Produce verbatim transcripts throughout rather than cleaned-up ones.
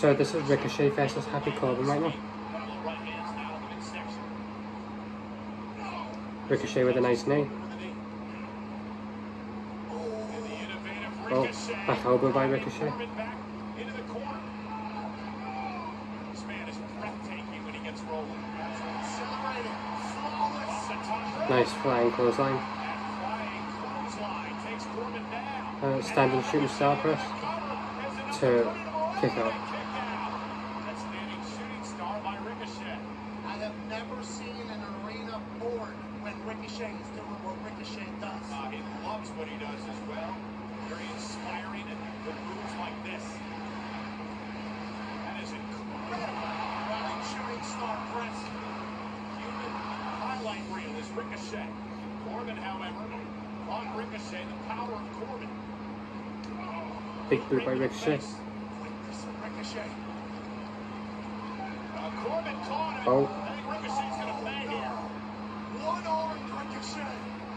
So this is Ricochet versus Happy Corbin right now. Ricochet with a nice knee. Oh, back elbow by Ricochet. Nice flying clothesline. Uh, standing shooting star press to kick out. I have never seen an arena board when Ricochet is doing what Ricochet does. Uh, he loves what he does as well. Very inspiring and with moves like this. That is incredible. Running shooting star press. Human highlight reel is Ricochet. Corbin, however, on Ricochet, the power of Corbin. Big boot by Ricochet. Ricochet. Uh, Corbin caught him. Oh. I think Ricochet's going to pay here. One-armed Ricochet.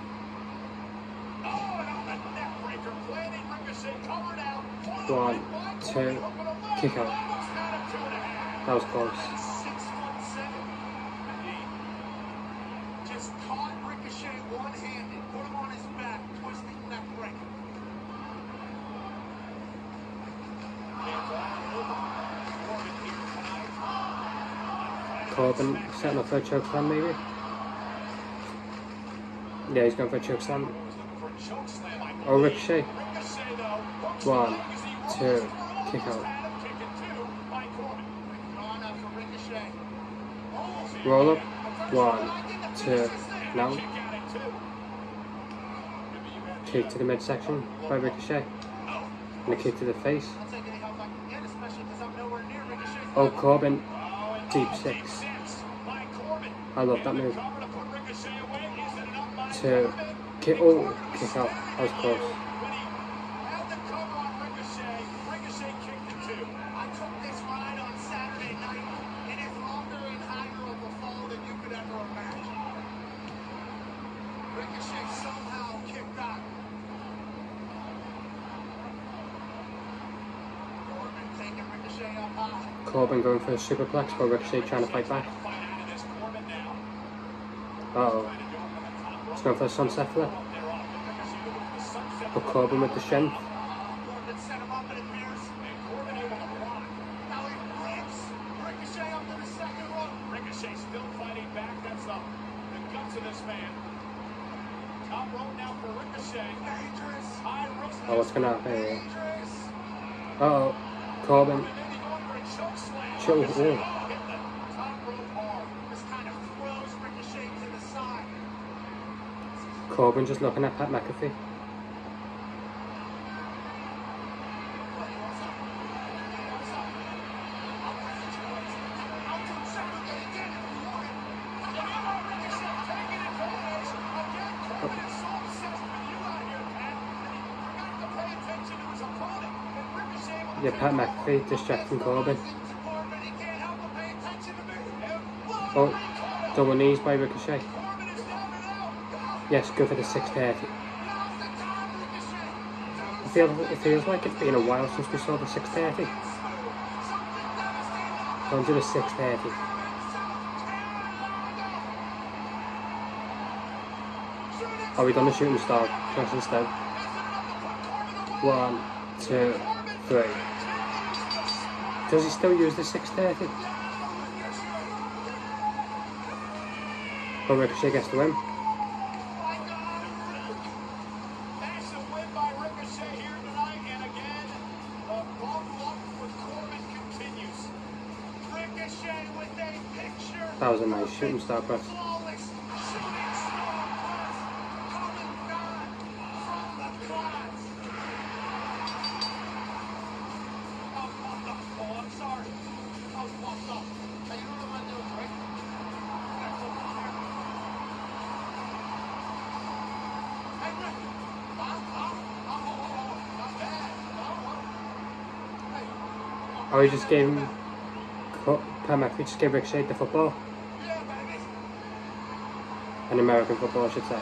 Oh, and on the neck breaker, planting Ricochet covered out. One, two, kick out. That was close. Six foot seven. Just caught Ricochet one-handed, put him on his back, twisting neck breaker. Corbin setting up for a chokeslam maybe? Yeah, he's going for a chokeslam. Oh, Ricochet. One, two, kick out. Roll up. One, two, now. Kick to the midsection by Ricochet. And a kick to the face. Oh, Corbin. Deep six. I love that move. Two. Kick. Oh, kick out. That was close. Corbin going for a superplex, but Ricochet trying to fight back. Uh oh. He's going for a sunset flip. But Corbin with the shin. Ricochet still fighting back. That's the, the guts of this man. Top rope now for Ricochet. Oh, what's going to happen here? Uh oh. Corbin. Chill. Oh. Corbin just looking at Pat McAfee. Yeah, Pat McAfee distracting Corbin. Oh, double knees by Ricochet. Yes, go for the six thirty. I feel, it feels like it's been a while since we saw the six thirty. Don't do the six thirty. Oh, we done the shooting star press instead. One, two, three. Does he still use the six thirty? But Ricochet gets the win. That was a nice shooting star press. Oh, he just gave him, Pat McAfee just gave Ricochet the football. An American football, I should say.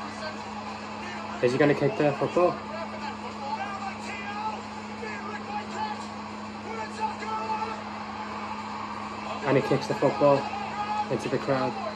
Is he going to kick the football? And he kicks the football into the crowd.